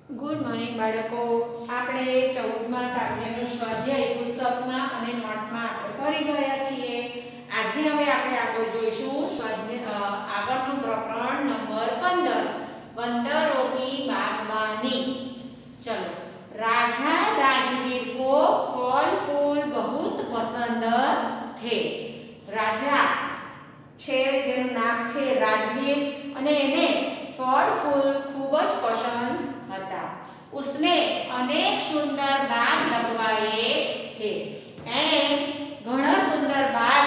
Good morning બાળકો. આપણે 14મા કાવ્યનું સ્વાધ્યાય પુસ્તકમાં અને નોટમાં આપણે કરી રહ્યા છીએ. આજે હવે આપણે આગળ જોઈશું આગળનું પ્રકરણ નંબર 15 बंदरों की बागवानी. चलो. राजा राजवीर को फल फूल बहुत पसंद थे. राजा છે જેનું નામ છે રાજવીર અને એને ફળ ફૂલ ખૂબ જ પસંદ હતા. उसने अनेक सुंदर बाग लगवाए थे. एने घणा सुंदर बाग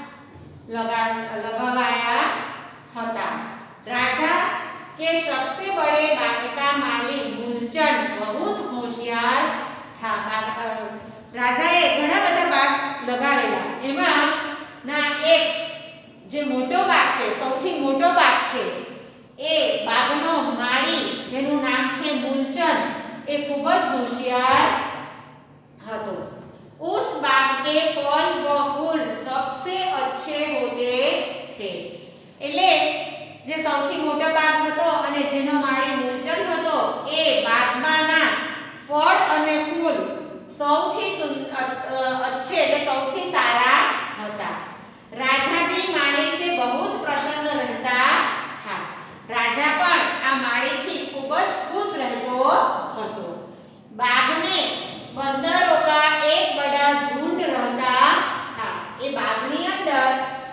लगावाया હતા. राजा के सबसे बड़े बाग का मालिक मूलचंद बहुत होशियार था. राजाए घणा બધા બાગ લગાવેલા. એમાં ના એક જે મોટો બાગ છે, સૌથી મોટો બાગ છે, એ બાગનો માળી જેનું નામ છે મૂલચંદ એ ખૂબ જ હોશિયાર હતો. उस बाग के फल व फूल सबसे अच्छे होते थे. એટલે જે સૌથી મોટો બાગ હતો અને જેનો માળી મૂલચંદ હતો એ બાગમાંના ફળ અને ફૂલ સૌથી अच्छे એટલે સૌથી સારા હતા. राजा भी माली से बहुत प्रसन्न रहता था. राजा पण आ माली थी खूब ज खुश रहतो हतो. बाग में बंदरों का एक बड़ा झुंड रहता था. ए बागनी अंदर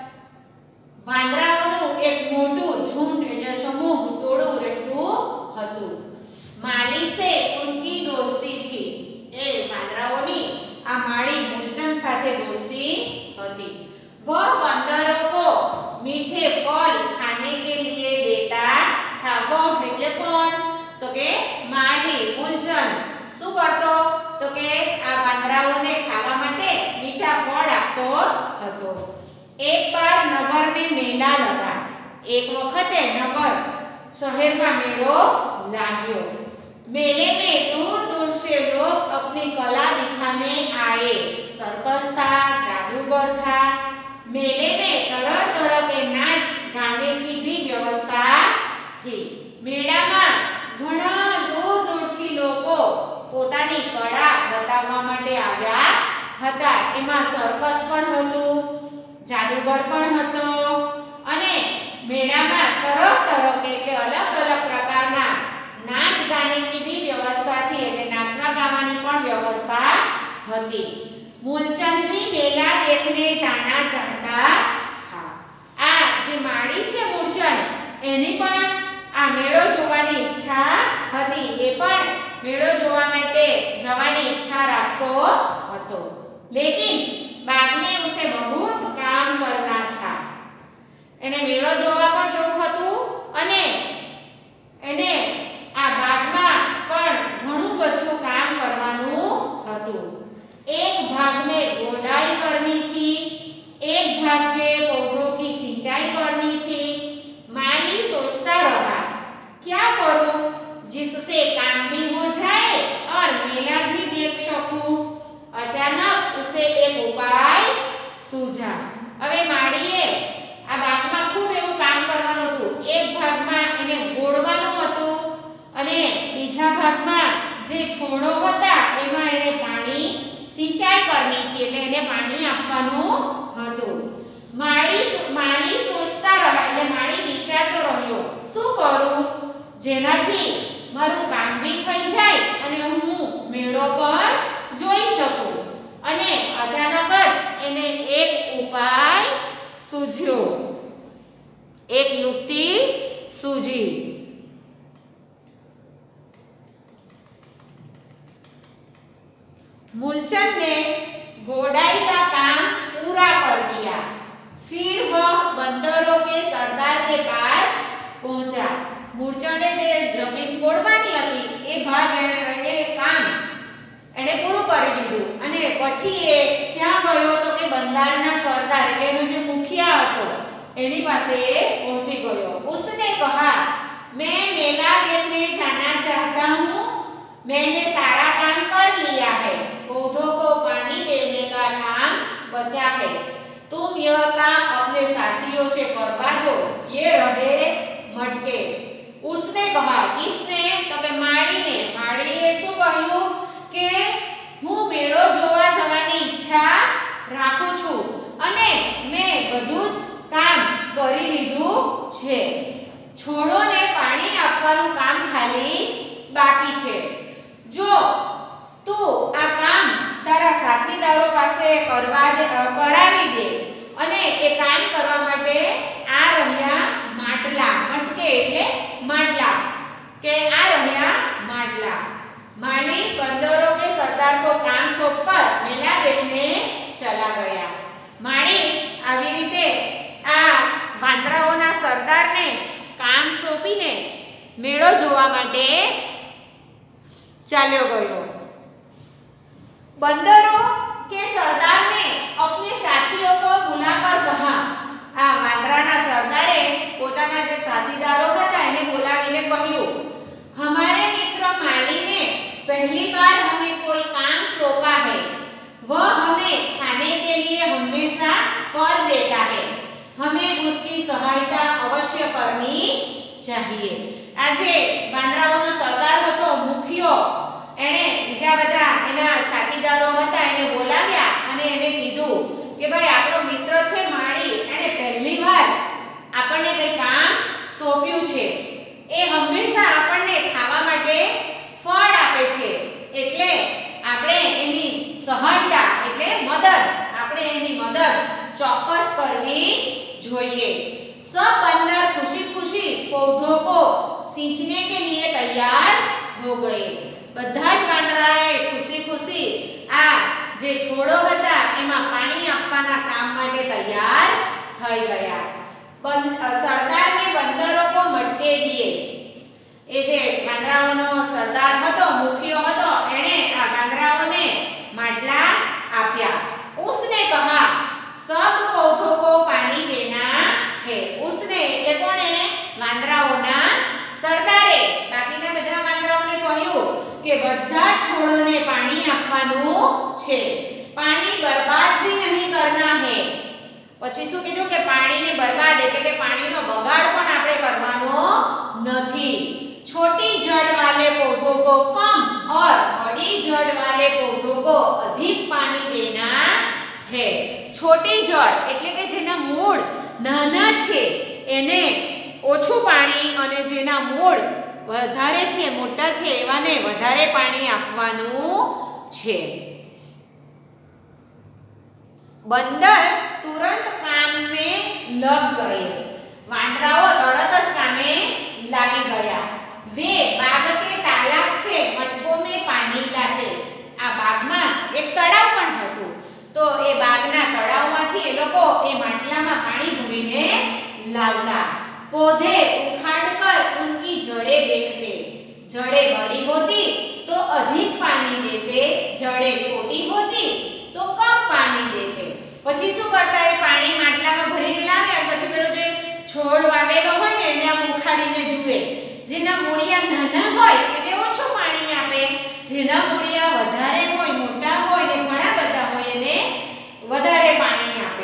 वांदराओનું એક મોટું ઝુંડ એટલે સમૂહ ટોળું રહેતું હતું. माली से उनकी दोस्ती थी. ए वांदराओની આ માળી મૂલચંદ સાથે दोस्ती હતી. वह बंदरों को मीठे फल खाने के लिए देता था. वह એટલે કોણ? તો કે માલી મૂલચંદ શું કરતો? તો કે આ વાંદરાઓને ખાવા માટે મીઠા ફળ આપતો હતો. एक बार नगर में मेला लगा. एक वखते नगर शहर में मेलो लाग्यो. मेले में दूर दूर से लोग अपनी कला दिखाने आए. सर्कस था, जादूगर था. मेले में तरह तरह के नाच गाने की भी व्यवस्था थी. मेला में घणा दूर दूर थी लोगो पोतानी कला बताववा माटे आव्या हता. एमां सर्कस पण हतुं, जादूगर पण हतो अने मेळामां तरह तरह के એટલે अलग अलग प्रकारना नाच गाने की भी व्यवस्था थी. એટલે नाचवा गावानी पण व्यवस्था हती. मूलचंद भी मेला देखने जाना चाहता था. आ जे माड़ी छे मूलचंद एनी पण आ मेळो जोवानी इच्छा हती. ए पण मेळो जोवा माटे जवानी इच्छा राखतो हतो. लेकिन बाग में उसे बहुत काम करना था. एने मेळो जोवा पण जवुं हतुं अने एने आ बागमां पण घणुं बधुं काम करवानुं हतुं. एक भाग में गोडाई करनी थी, एक भाग में पौधों की सिंचाई करनी थी. माली सोचता रहा क्या करूं जिससे काम भी हो जाए और मेला भी देख सकूं. अचानक उसे एक उपाय सूझा. હવે માળીએ આ બાગમાં ખૂબ એવું કામ કરવાનું હતું. એક ભાગમાં એને ગોળવાનું હતું અને બીજા ભાગમાં જે છોડો હતા એમાં એને પાણી સિંચાઈ કરવી હતી એટલે એને પાણી આપવાનું હતું. માળી સોચતા રહ્યા એટલે માળી વિચારતો રહ્યો શું કરું જેનાથી મારું કામ બી થઈ જાય અને હું મેળો પણ જોઈ શકું. અને અચાનક જ એને એક ઉપાય સૂઝ્યો, એક યુક્તિ સૂઝી. मूलचंद ने गोडाई का काम पूरा कर दिया. फिर वह बंदरों के सरदार के पास पहुंचा. मूलचंदे जे जमीन गोडवानी हती ए भाग एने काम एने पूરું કરી દીધું અને પછી એ ક્યાં ગયો તો કે બંદરના સરદાર એટલે એનો જે મુખિયા હતો એની પાસે પહોંચી ગયો. उसने कहा मैं मेला देखने जाना चाहता हूं. मैंने सारा काम कर लिया है. पौधों को पानी देने का काम बचा है. तुम यह काम अपने साथियों से करवा दो. ये रहे मटके. उसने कहा किसने? तो के माड़ी ने. તું આ કામ તારા સાથીદારો પાસે કરાવી દે અને એ કામ કરવા માટે આ રહ્યા માટલા, મટકે એટલે માટલા, કે આ રહ્યા માટલા। माली बंदरों के सरदार को काम सौंपकर मेला देखने चला गया। माली આવી રીતે આ વાંદરાઓના સરદારને કામ સોંપીને મેળો જોવા માટે ચાલ્યો ગયો। बंदरों के सरदार ने अपने साथियों को बुलाकर कहा। આ વાંદરાના સરદારે પોતાના જે સાથીદારો હતા એને બોલાવીને કહ્યું, हमारे मित्र माली ने पहली बार हमें कोई काम सौंपा है। वह हमें खाने के लिए हमेशा फल देता है। हमें उसकी सहायता अवश्य करनी चाहिए। આજે વાંદરાઓનો સરદાર હતો મુખ્યો, એણે બીજા બધા એના સાથીદારો હતા એને બોલાવ્યા અને એને કીધું કે ભાઈ આપણો મિત્ર છે માળી, એણે પહેલીવાર આપણને કંઈ કામ સોંપ્યું છે। એ હંમેશા આપણને ખાવા માટે ફળ આપે છે, એટલે આપણે એની સહાયતા એટલે મદદ, આપણે એની મદદ ચોક્કસ કરવી જોઈએ। सब बंदर खुशी खुशी पौधों को सींचने के लिए तैयार हो गए। બધા જ વાંદરાએ ખુશી ખુશી આ જે છોડો હતા એમાં પાણી આપવાના કામ માટે તૈયાર થઈ ગયા। સરદાર ને બંદરો को मटके दिए। એ જે વાંદરાઓનો સરદાર હતો, મુખ્ય હતો, એણે આ વાંદરાઓને માટલા આપ્યા। उसने कहा सब पौधों को पानी देना है। उसने એટલે કોણે? વાંદરાઓના સરદારે બાકીના બધા વાંદરાઓને કહ્યું કે બધા છોડોને પાણી આપવાનું છે, પાણી બરબાદ भी नहीं करना है। પછી શું કીધું કે પાણીને બરબાદ એટલે કે પાણીનો બગાડ પણ આપણે કરવાનો નથી। छोटी जड़ वाले पौधों को कम और बड़ी जड़ वाले पौधों को अधिक पानी देना है। छोटी जड़ એટલે કે જેના મૂળ નાના છે એને ઓછું પાણી અને જેના મૂળ વધારે છે, મોટા છે, એવાને વધારે પાણી આપવાનું છે। बंदर तुरंत काम में लग गए। वांदराओ तरत ज कामे लागी गया। वे बाग के तालाब से मटकों में पानी लाते। आ बागમાં એક તળાવ પણ હતું, તો એ બાગના તળાવમાંથી એ લોકો એ માટલામાં પાણી ભરીને લાવતા। पौधे उखाड़कर उनकी जड़ें देखते। जड़ें बड़ी होती तो अधिक पानी देते, जड़ें छोटी होती तो कम पानी देते। પછી શું કરતા? એ પાણી માટલામાં ભરીને લાવે અને પછી પેલો જે છોડ વાવેલો હોય ને એને આમ ઉખાડીને જુએ। જેના મૂળિયા નાના હોય એને ઓછું પાણી આપે, જેના મૂળિયા વધારે હોય, મોટા હોય ને ઘણા બધા હોય એને વધારે પાણી આપે।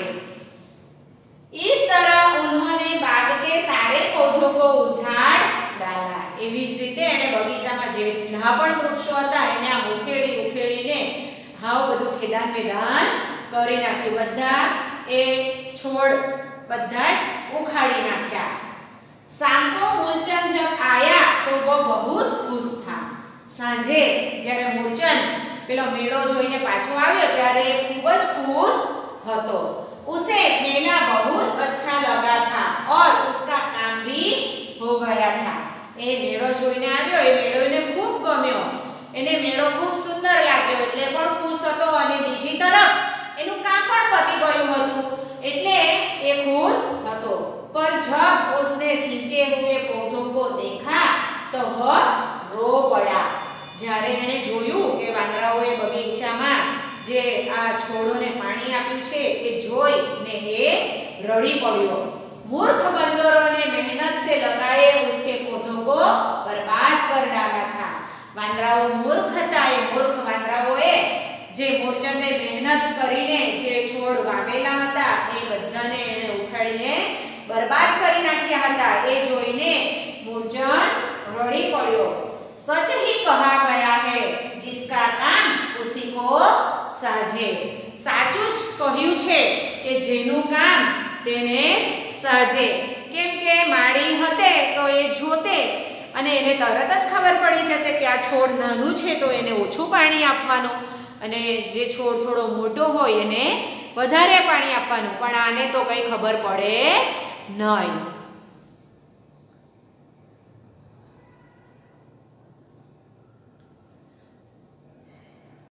इस तरह उन्होंने बाग के सारे पौधों को उजाड़ डाला। એવી જ રીતે એને બગીચામાં જેટલા પણ વૃક્ષો હતા એને આમ ઉખેડીને હાવ બધું ખેદાન મેદાન કરી નાખ્યું। બધા એ છોડ બધા જ ઉખાડી નાખ્યા। शाम को मूलचंद जब आया तो वो बहुत खुश था। सांझे જ્યારે મૂળચંદ પેલો મેળો જોઈને પાછો આવ્યો ત્યારે એ ખૂબ જ ખુશ હતો। उसे मेला बहुत अच्छा लगा था और उसका काम भी हो गया था। એ મેળો જોઈને આવ્યો, એ મેળો એને ખૂબ ગમ્યો, એને મેળો ખૂબ સુંદર લાગ્યો એટલે પણ ખુશ હતો અને બીજી તરફ એનું કામ પણ પતી ગયું હતું એટલે એ ખુશ હતો। पर जब उसने सींचे हुए पौधों को देखा तो वह रो पड़ा। જ્યારે એણે જોયું કે વાંદરાઓએ બગીચામાં જે આ છોડોને પાણી આપ્યું છે એ જોઈને એ રડી પડ્યો। मूर्ख बंदरों ने मेहनत से लगाए उसके पौधों को बर्बाद कर डाला था। वांदराओ मूर्ख હતા। એ મૂર્ખ વાંદરાઓએ જે મૂળચંદે મહેનત કરીને જે છોડ વાવેલા હતા એ બધાને એને ઉખાડીને બરબાદ કરી નાખ્યા હતા। એ જોઈને મૂળચંદ રડી પડ્યો। सच ही कहा गया है, जिसका काम उसी को साजे। સાચું જ કહ્યું છે કે જેનું કામ તેને સાજે। કેમ કે માળી હતે તો એ જોતે અને એને તરત જ ખબર પડી જશે કે આ છોડ નાનું છે તો એને ઓછું પાણી આપવાનું અને જે છોડ થોડો મોટો હોય એને વધારે પાણી આપવાનું. પણ આને તો કંઈ ખબર પડે નહીં.